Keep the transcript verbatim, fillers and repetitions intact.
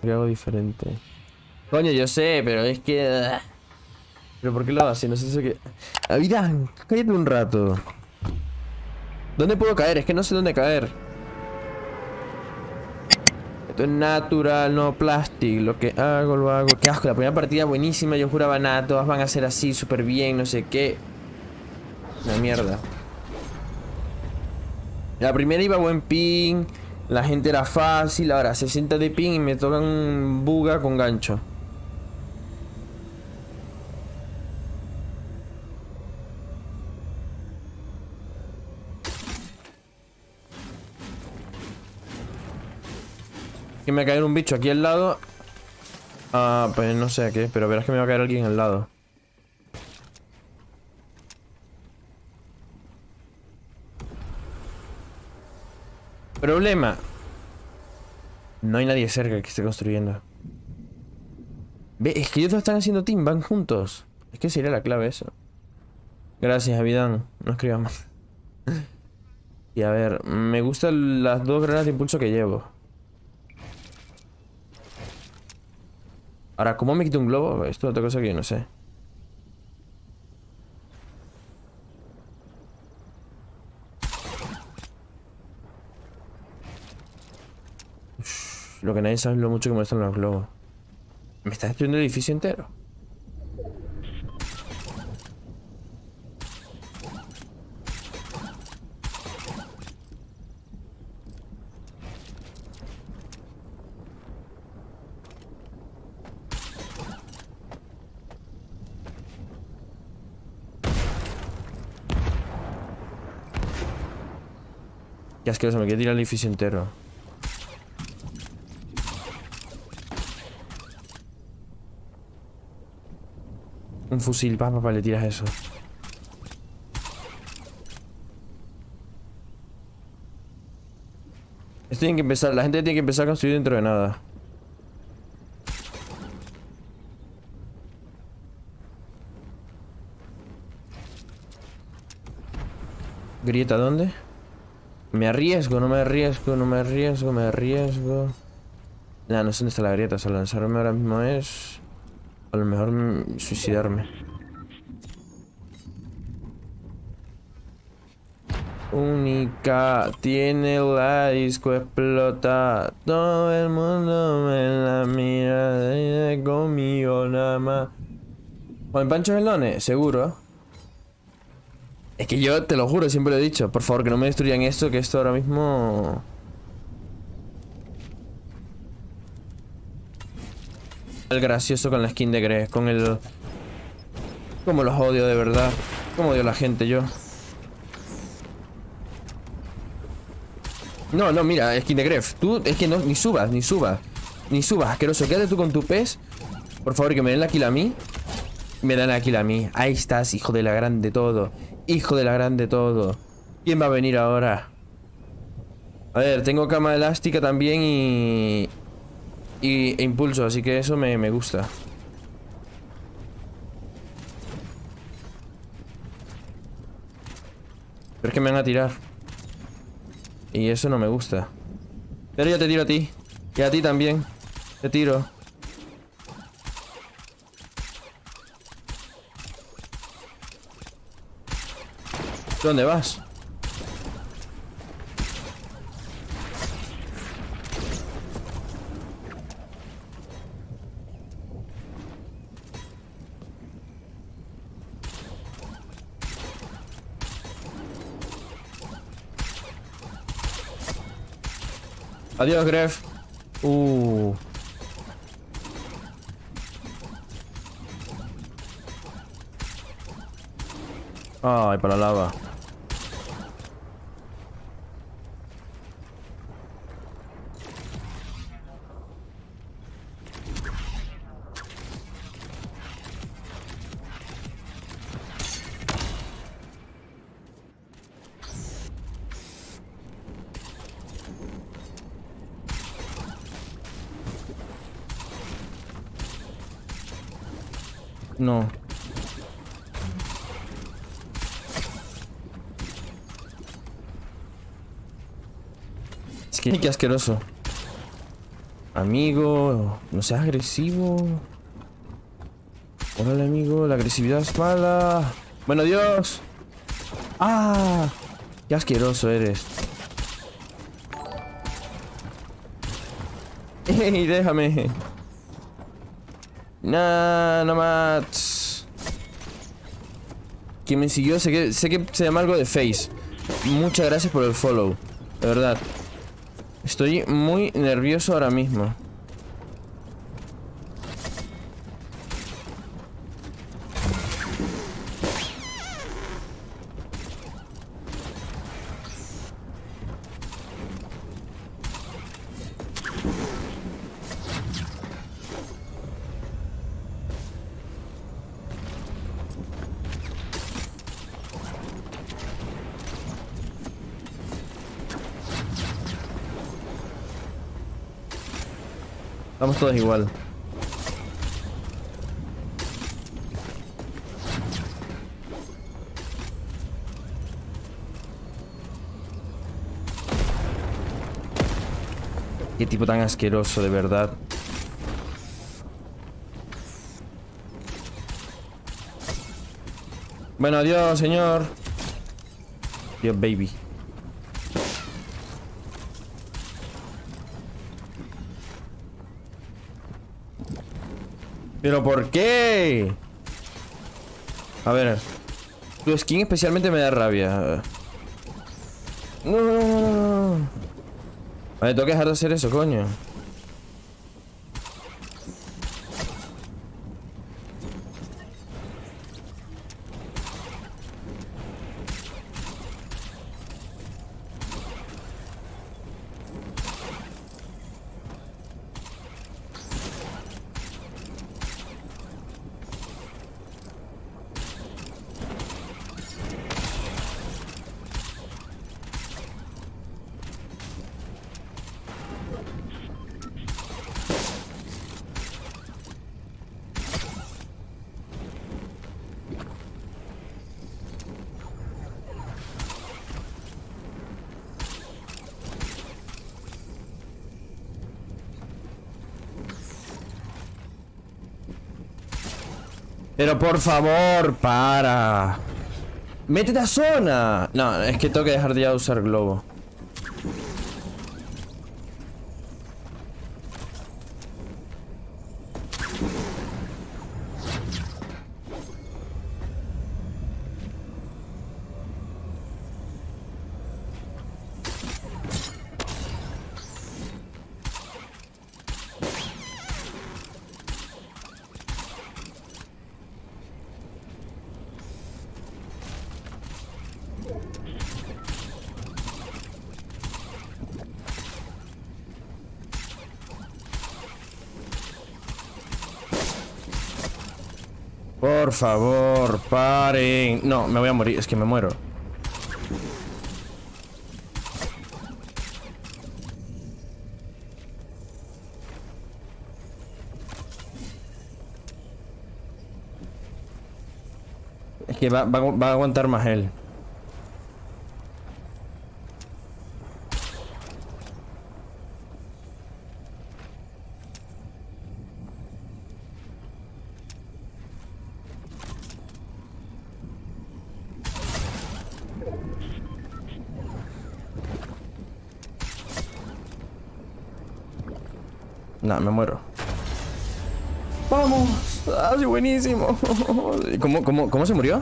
quería algo diferente. Coño, yo sé, pero es que... ¿Pero por qué lo hace? No sé si qué... Avidán, cállate un rato. ¿Dónde puedo caer? Es que no sé dónde caer. Esto es natural, no plastic. Lo que hago, lo hago. Qué asco, la primera partida buenísima. Yo juraba nada, todas van a ser así, súper bien, no sé qué. Una mierda. La primera iba a buen ping. La gente era fácil. Ahora sesenta de ping y me tocan buga con gancho. Que me va a caer un bicho aquí al lado. Ah, pues no sé a qué, pero verás que me va a caer alguien al lado. Problema. No hay nadie cerca que esté construyendo. Ve, es que ellos no están haciendo team, van juntos. Es que sería la clave eso. Gracias, Avidán. No escribamos. Y a ver, me gustan las dos granadas de impulso que llevo. Ahora, ¿cómo me quito un globo? Esto es otra cosa que yo no sé. Uf, lo que nadie sabe es lo mucho que molestan los globos. ¿Me está destruyendo el edificio entero? Qué asqueroso, me quiere tirar el edificio entero. Un fusil, papá, papá, le tiras eso. Esto tiene que empezar, la gente tiene que empezar a construir dentro de nada. ¿Grieta dónde? Me arriesgo, no me arriesgo, no me arriesgo, me arriesgo. Nah, no sé dónde está la grieta, o sea, lanzarme ahora mismo es... A lo mejor mm, suicidarme. Única, tiene la disco explota. Todo el mundo me la mira de conmigo nada más. ¿Juan Pancho Gelone? Seguro. Es que yo te lo juro, siempre lo he dicho. Por favor, que no me destruyan esto, que esto ahora mismo... El gracioso con la skin de Gref, con el... Como los odio de verdad. Como odio a la gente yo. No, no, mira, skin de Gref. Tú, es que no, ni subas, ni subas. Ni subas, asqueroso. Quédate tú con tu pez. Por favor, que me den la kill a mí. Me dan la kill a mí. Ahí estás, hijo de la grande todo. Hijo de la grande todo. ¿Quién va a venir ahora? A ver, tengo cama elástica también y... Y e impulso, así que eso me, me gusta. Pero es que me van a tirar. Y eso no me gusta. Pero yo te tiro a ti. Y a ti también. Te tiro. ¿Dónde vas? Adiós, Gref. Uh. Ay, para la lava. No. Es que qué asqueroso. Amigo, no seas agresivo. Hola, amigo, la agresividad es mala. Bueno, Dios. ¡Ah! ¡Qué asqueroso eres! ¡Ey, déjame! Nah, no más. Quien me siguió, sé que, sé que se llama algo de Face. Muchas gracias por el follow. De verdad. Estoy muy nervioso ahora mismo. Estamos todos igual. Qué tipo tan asqueroso, de verdad. Bueno, adiós, señor. Dios, baby. ¿Pero por qué? A ver. Tu skin especialmente me da rabia. No, no, no, no, no. Vale, tengo que dejar de hacer eso, coño. Pero por favor, para. ¡Métete a zona! No, es que tengo que dejar de ya usar globo. Por favor, paren. No, me voy a morir, es que me muero. Es que va, va, va a aguantar más él. Nah, me muero. ¡Vamos! ¡Ah, sí, buenísimo! ¿Cómo, cómo, cómo se murió?